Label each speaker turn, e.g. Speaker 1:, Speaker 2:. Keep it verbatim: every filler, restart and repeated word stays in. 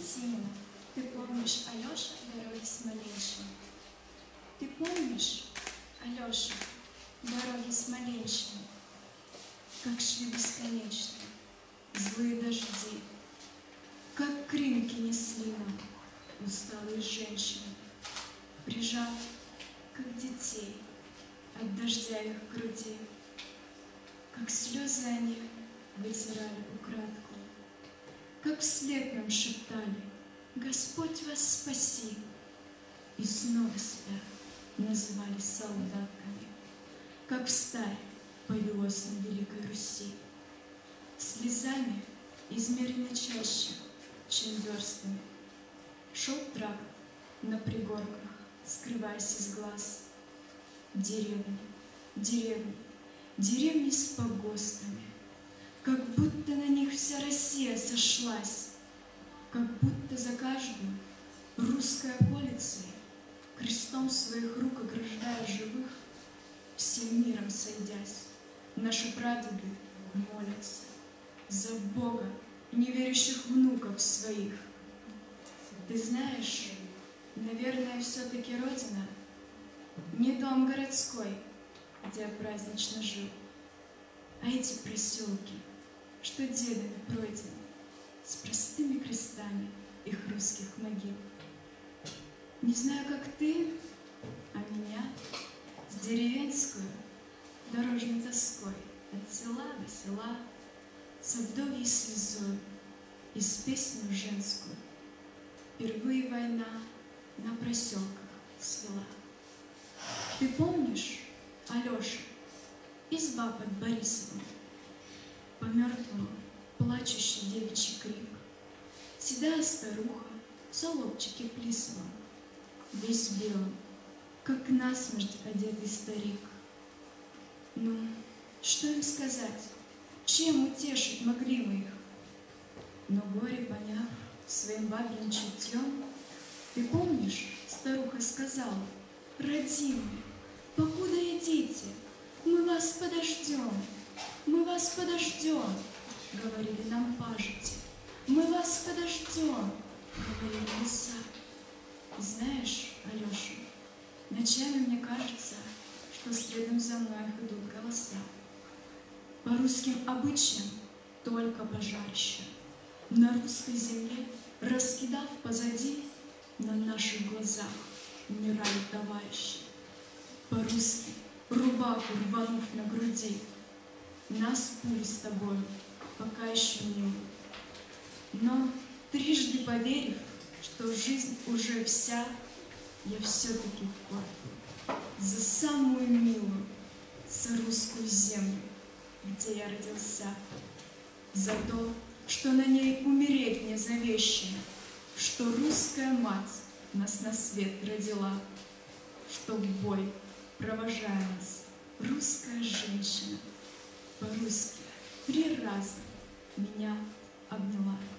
Speaker 1: Щетина, ты помнишь, Алеша, дороги Смоленщины? Ты помнишь, Алеша, дороги Смоленщины, как шли бесконечно злые дожди, как кринки несли нам усталые женщины, прижав, как детей, от дождя их груди, как слезы они вытирали украдкой, как вслед нам шептали: «Господь вас спаси!» И снова себя называли солдатками, как встарь повелось на Великой Руси. Слезами измерено чаще, чем верстами, шел тракт на пригорках, скрываясь из глаз. Деревни, деревни, деревни с погостами, как будто на них вся Россия сошлась, как будто за каждую русской околицей, крестом своих рук ограждая живых, всем миром сойдясь, наши прадеды молятся за Бога, неверящих внуков своих. Ты знаешь, наверное, все-таки Родина не дом городской, где я празднично жил, а эти проселки, что дедами пройдены, с простыми крестами их русских могил. Не знаю, как ты, а меня с деревенскую дорожной тоской от села до села, с вдовьей слезой и с песню женскую впервые война на проселках свела. Ты помнишь, Алеша, изба под Борисовым, по мертвому плачущий девичий крик, седая старуха в солобчике плисовом, весь белым, как насмерть одетый старик. Ну, что им сказать, чем утешить могли мы их? Но горе поняв своим бабьим чутьем, ты помнишь, старуха сказала: «Родимые, покуда идите, мы вас подождем, мы вас подождем», — говорили нам пажити. «Мы вас подождем», — говорили леса. Знаешь, Алеша, ночами мне кажется, что следом за мной идут голоса. По русским обычаям только пожарище на русской земле, раскидав позади, на наших глазах умирали товарищи. По-русски рубаху рванув на груди, нас пули с тобой пока еще не было. Но трижды поверив, что жизнь уже вся, я все-таки в пort за самую милую, за русскую землю, где я родился, за то, что на ней умереть мне завещено, что русская мать нас на свет родила, что в бой, провожая нас, русская женщина по-русски три раза меня обняла.